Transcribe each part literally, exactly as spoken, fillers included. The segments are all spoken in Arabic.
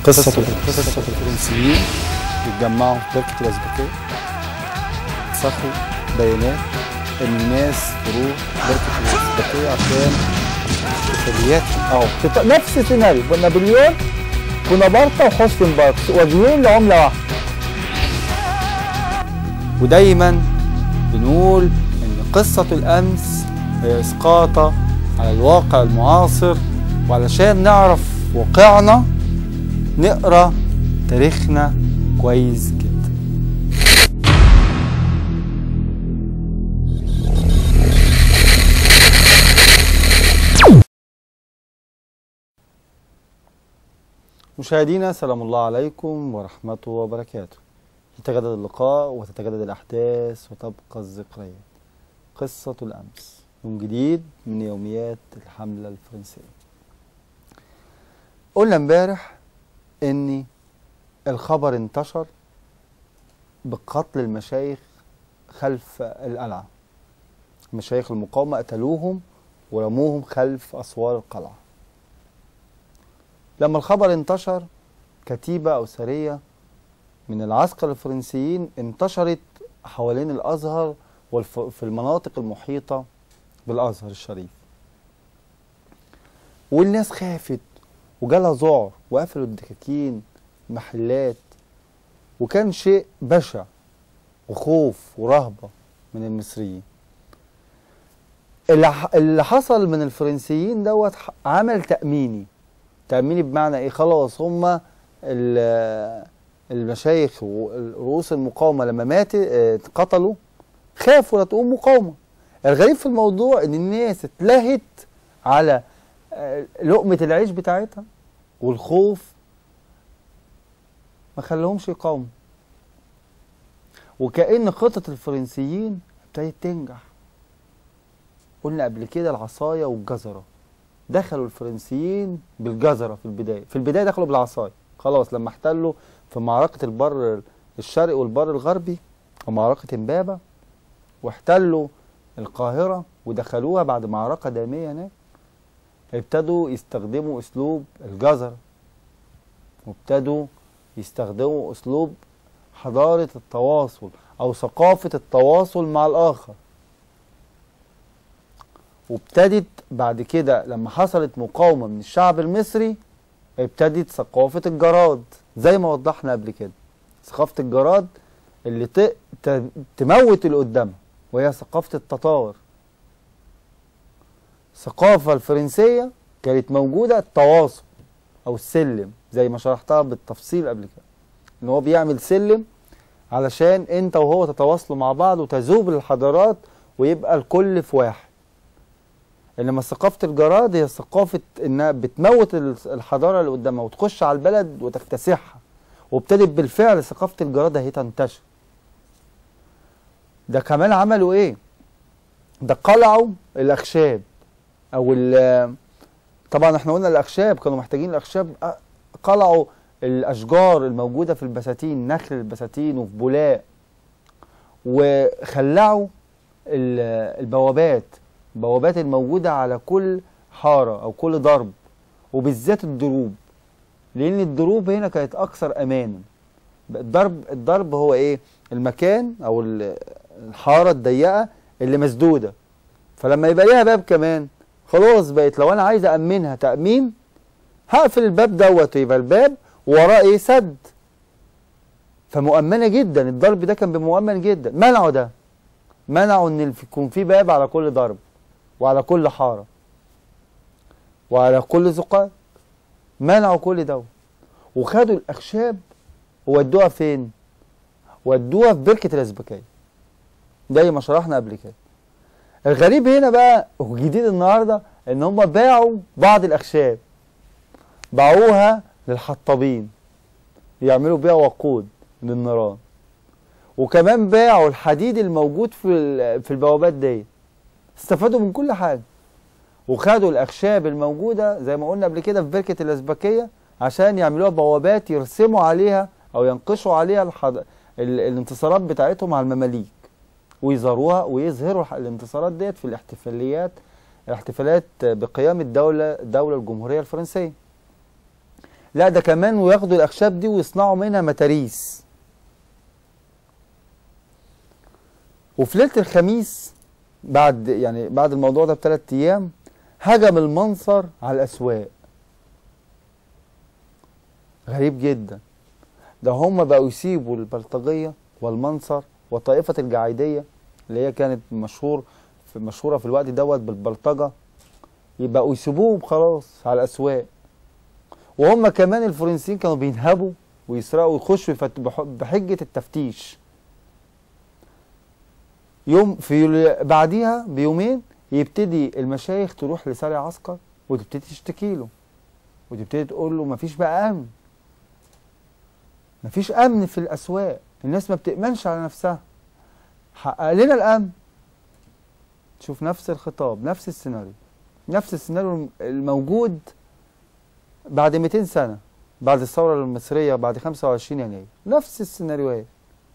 قصة قصة الفرنسيين اتجمعوا في بركة الأزبكية، سخوا بيانات إن الناس تروح بركة الأزبكية عشان احتفاليات أهو نفس السيناريو. نابليون بونابرت وحسني مبارك وجهين لعملة واحدة. ودايما بنقول إن قصة الأمس هي إسقاطة على الواقع المعاصر، وعلشان نعرف واقعنا نقرأ تاريخنا كويس جدا. مشاهدينا سلام الله عليكم ورحمته وبركاته. يتجدد اللقاء وتتجدد الأحداث وتبقى الذكريات. قصة الأمس يوم جديد من يوميات الحملة الفرنسية. قلنا امبارح ان الخبر انتشر بقتل المشايخ خلف القلعة. مشايخ المقاومة قتلوهم ورموهم خلف أسوار القلعة. لما الخبر انتشر، كتيبة أو سرية من العسكر الفرنسيين انتشرت حوالين الأزهر وفي المناطق المحيطة بالأزهر الشريف، والناس خافت وجالها ذعر وقفلوا الدكاكين محلات، وكان شيء بشع وخوف ورهبة من المصريين. اللي حصل من الفرنسيين دوت عمل تأميني. تأميني بمعنى ايه؟ خلاص هما المشايخ ورؤوس المقاومة لما مات اتقتلوا خافوا لا تقوم مقاومة. الغريب في الموضوع ان الناس اتلهت على لقمة العيش بتاعتها، والخوف ما خلهمش يقاوموا، وكأن خطة الفرنسيين ابتدت تنجح. قلنا قبل كده العصاية والجزرة. دخلوا الفرنسيين بالجزرة في البداية، في البداية دخلوا بالعصاية. خلاص لما احتلوا في معركة البر الشرقي والبر الغربي ومعركة امبابة، واحتلوا القاهرة ودخلوها بعد معركة دامية هناك، ابتدوا يستخدموا اسلوب الجزرة، وابتدوا يستخدموا اسلوب حضارة التواصل او ثقافة التواصل مع الاخر. وابتدت بعد كده لما حصلت مقاومة من الشعب المصري، ابتدت ثقافة الجراد زي ما وضحنا قبل كده. ثقافة الجراد اللي ت... ت... تموت اللي قدامها، وهي ثقافة التتار. الثقافة الفرنسية كانت موجودة التواصل أو السلم زي ما شرحتها بالتفصيل قبل كده، إن هو بيعمل سلم علشان أنت وهو تتواصلوا مع بعض وتذوب الحضارات ويبقى الكل في واحد. إنما ثقافة الجراد هي ثقافة إنها بتموت الحضارة اللي قدامها وتخش على البلد وتكتسحها، وابتدت بالفعل ثقافة الجراد هي تنتشر. ده كمان عملوا إيه؟ ده قلعوا الأخشاب او طبعا احنا قلنا الاخشاب كانوا محتاجين الاخشاب، قلعوا الاشجار الموجوده في البساتين، نخل البساتين وفي بولاق، وخلعوا البوابات البوابات الموجوده على كل حاره او كل ضرب، وبالذات الدروب، لان الدروب هنا كانت اكثر امانا. الضرب الضرب هو ايه؟ المكان او الحاره الضيقه اللي مسدوده، فلما يبقى ليها باب كمان خلاص بقت لو انا عايز امنها تامين هقفل الباب دوت، يبقى الباب وراه ايه؟ سد، فمؤمنه جدا. الضرب ده كان بمؤمن جدا. منعوا ده، منعوا ان يكون في باب على كل ضرب وعلى كل حاره وعلى كل زقاق. منعوا كل دوت، وخدوا الاخشاب وودوها فين؟ ودوها في بركه الازبكيه زي ما شرحنا قبل كده. الغريب هنا بقى وجديد النهارده ان هم باعوا بعض الاخشاب، باعوها للحطابين يعملوا بيها وقود للنيران، وكمان باعوا الحديد الموجود في في البوابات دي. استفادوا من كل حاجه، وخدوا الاخشاب الموجوده زي ما قلنا قبل كده في بركه الازبكيه عشان يعملوها بوابات يرسموا عليها او ينقشوا عليها الحض... الانتصارات بتاعتهم على المماليك، ويظهروها ويظهروا الانتصارات ديت في الاحتفاليات الاحتفالات بقيام الدولة الدولة الجمهورية الفرنسية. لا ده كمان وياخدوا الاخشاب دي ويصنعوا منها متاريس. وفي ليله الخميس بعد يعني بعد الموضوع ده بثلاث ايام هجم المنصر على الاسواق. غريب جدا، ده هم بقوا يسيبوا البلطجيه والمنصر وطائفه الجعيديه اللي هي كانت مشهور في مشهوره في الوقت دوت بالبلطجه، يبقوا يسيبوهم خلاص على الاسواق. وهم كمان الفرنسيين كانوا بينهبوا ويسرقوا ويخشوا بحجه التفتيش. يوم في بعديها بيومين يبتدي المشايخ تروح لساري عسكر وتبتدي تشتكي له وتبتدي تقول له مفيش بقى امن، مفيش امن في الاسواق، الناس ما بتأمنش على نفسها، حقق لنا الامن. شوف نفس الخطاب، نفس السيناريو، نفس السيناريو الموجود بعد مئتين سنة، بعد الثورة المصرية، بعد خمسة وعشرين يناير، نفس السيناريوهات.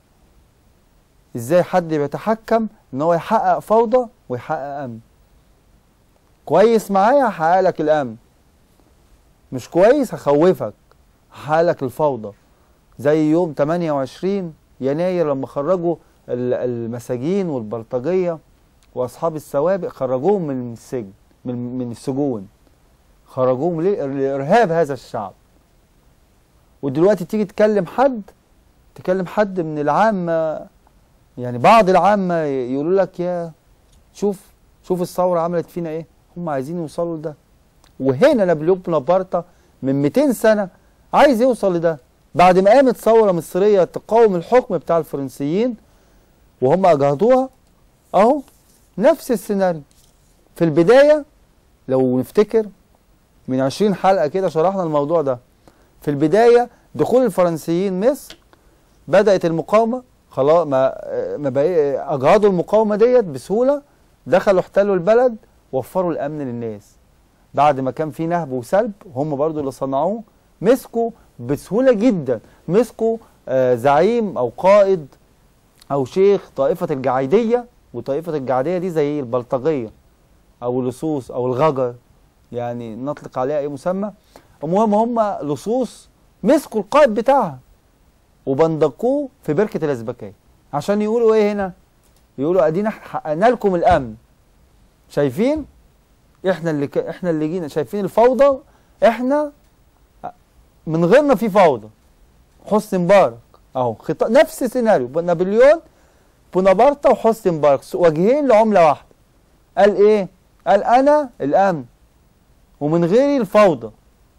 ازاي حد بيتحكم ان هو يحقق فوضى ويحقق امن؟ كويس معايا هحقق لك الامن، مش كويس هخوفك، هحقق لك الفوضى. زي يوم ثمانية وعشرين يناير لما خرجوا المساجين والبلطجيه واصحاب السوابق، خرجوهم من السجن، من من السجون، خرجوهم ليه؟ لارهاب هذا الشعب. ودلوقتي تيجي تكلم حد تكلم حد من العامه، يعني بعض العامه يقولوا لك يا شوف شوف الثوره عملت فينا ايه، هم عايزين يوصلوا لده. وهنا نابليون بونابرت من مئتين سنه عايز يوصل لده، بعد ما قامت ثوره مصريه تقاوم الحكم بتاع الفرنسيين وهم اجهضوها. اهو نفس السيناريو. في البدايه لو نفتكر من عشرين حلقه كده شرحنا الموضوع ده. في البدايه دخول الفرنسيين مصر بدات المقاومه، خلاص ما ما بقى اجهضوا المقاومه ديت بسهوله، دخلوا احتلوا البلد، وفروا الامن للناس. بعد ما كان في نهب وسلب هم برضو اللي صنعوه، مسكوا بسهوله جدا، مسكوا آه زعيم او قائد او شيخ طائفه الجعيديه. وطائفه الجعيديه دي زي البلطجيه او اللصوص او الغجر، يعني نطلق عليها اي مسمى. المهم هم لصوص مسكوا القائد بتاعها وبندقوه في بركه الازبكيه عشان يقولوا ايه هنا؟ يقولوا ادينا حققنا لكم الامن. شايفين؟ احنا اللي ك... احنا اللي جينا، شايفين الفوضى؟ احنا من غيرنا في فوضى. حسني مبارك اهو خط... نفس السيناريو، نابليون بونابرت وحسني مبارك وجهين لعمله واحده. قال ايه؟ قال انا الامن ومن غيري الفوضى.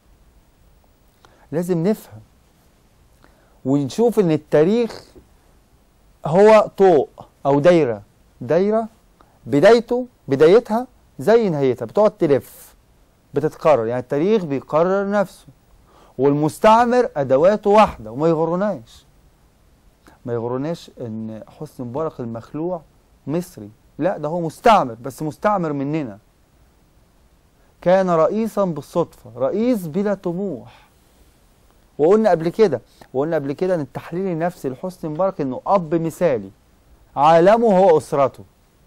لازم نفهم ونشوف ان التاريخ هو طوق او دايره، دايره بدايته بدايتها زي نهايتها بتقعد تلف بتتكرر، يعني التاريخ بيكرر نفسه. والمستعمر ادواته واحده، وما يغرناش ما يغرناش ان حسني مبارك المخلوع مصري، لا ده هو مستعمر، بس مستعمر مننا. كان رئيسا بالصدفه، رئيس بلا طموح. وقلنا قبل كده وقلنا قبل كده ان التحليل النفسي لحسني مبارك انه اب مثالي، عالمه هو اسرته.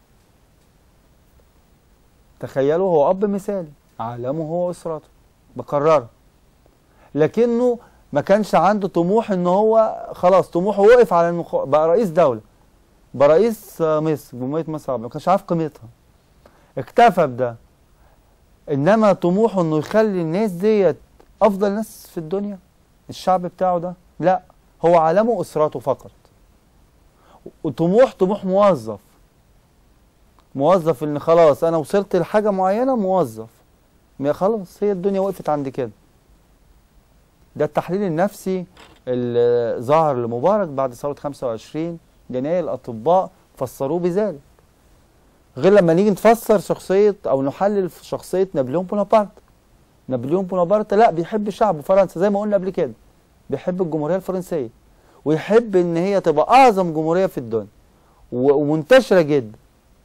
تخيلوا، هو اب مثالي، عالمه هو اسرته، بكررها. لكنه ما كانش عنده طموح ان هو خلاص طموحه وقف على المخ... بقى رئيس دوله، بقى رئيس مصر، جمهوريه مصر، ما كانش عارف قيمتها، اكتفى بده. انما طموحه انه يخلي الناس ديت افضل ناس في الدنيا، الشعب بتاعه ده، لا، هو عالمه اسرته فقط. وطموح طموح موظف موظف ان خلاص انا وصلت لحاجه معينه، موظف خلاص هي الدنيا وقفت عند كده. ده التحليل النفسي اللي ظهر لمبارك بعد ثوره خمسة وعشرين يناير. الاطباء فسروه بذلك، غير لما نيجي نفسر شخصيه او نحلل في شخصيه نابليون بونابرت. نابليون بونابرت لا، بيحب شعبه فرنسا زي ما قلنا قبل كده، بيحب الجمهوريه الفرنسيه ويحب ان هي تبقى اعظم جمهوريه في الدنيا ومنتشره جدا.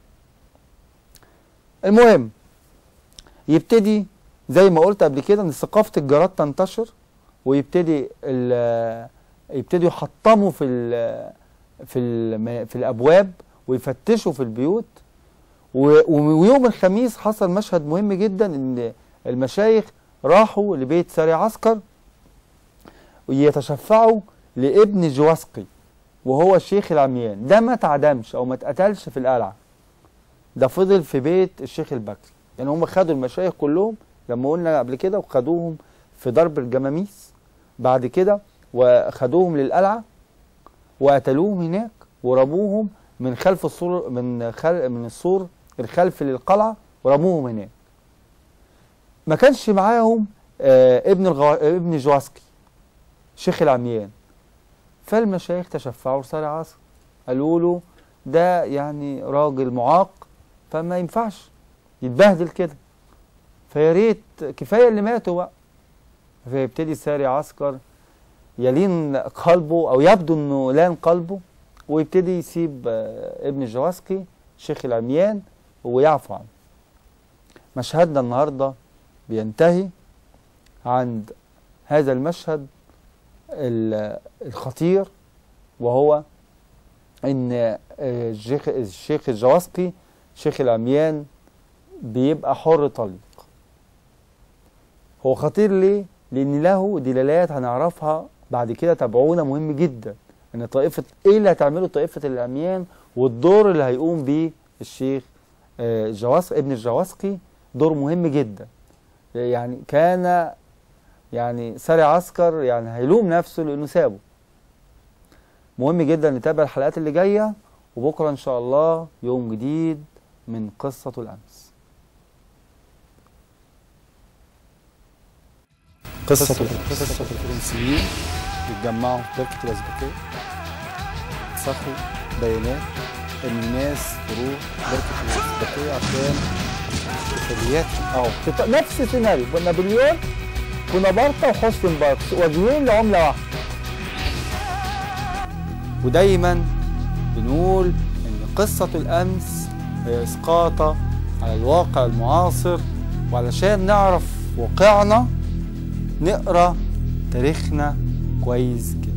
المهم يبتدي زي ما قلت قبل كده ان ثقافه الجراد تنتشر، ويبتدي يبتدوا يحطموا في ال في ال في الابواب ويفتشوا في البيوت. ويوم الخميس حصل مشهد مهم جدا، ان المشايخ راحوا لبيت ساري عسكر يتشفعوا لابن جواسقي وهو الشيخ العميان. ده ما اتعدمش او ما اتقتلش في القلعه، ده فضل في بيت الشيخ البكري. يعني هم خدوا المشايخ كلهم لما قلنا قبل كده وخدوهم في ضرب الجماميس، بعد كده وخدوهم للقلعه وقتلوهم هناك ورموهم من خلف السور، من خل من السور الخلفي للقلعه ورموهم هناك. ما كانش معاهم آه ابن الغو... ابن جواسقي شيخ العميان، فالمشايخ تشفعوا لساري عسكر، قالوا له ده يعني راجل معاق فما ينفعش يتبهدل كده، فيا ريت كفايه اللي ماتوا بقى. فيبتدي ساري عسكر يلين قلبه او يبدو انه لان قلبه، ويبتدي يسيب ابن جواسقي شيخ العميان ويعفو عنه. مشهدنا النهارده بينتهي عند هذا المشهد الخطير، وهو ان الشيخ الشيخ الجواسقي شيخ العميان بيبقى حر طليق. هو خطير ليه؟ لان له دلالات هنعرفها بعد كده، تابعونا، مهم جدا ان طائفه ايه اللي هتعمله طائفه العميان والدور اللي هيقوم بيه الشيخ جواسقي ابن الجواسقي، دور مهم جدا. يعني كان يعني ساري عسكر يعني هيلوم نفسه لانه سابه. مهم جدا نتابع الحلقات اللي جايه، وبكره ان شاء الله يوم جديد من قصة الأمس. قصة قصة الفرنسيين اتجمعوا في بركة الأزبكية، سخوا بيانات إن الناس تروح بركة الأزبكية عشان سفريات أو نفس السيناريو. نابليون بونابرت وحسني مبارك وجهين لعملة واحدة. ودايما بنقول إن قصة الأمس هي إسقاطة على الواقع المعاصر، وعلشان نعرف واقعنا نقرأ تاريخنا كويس جدا.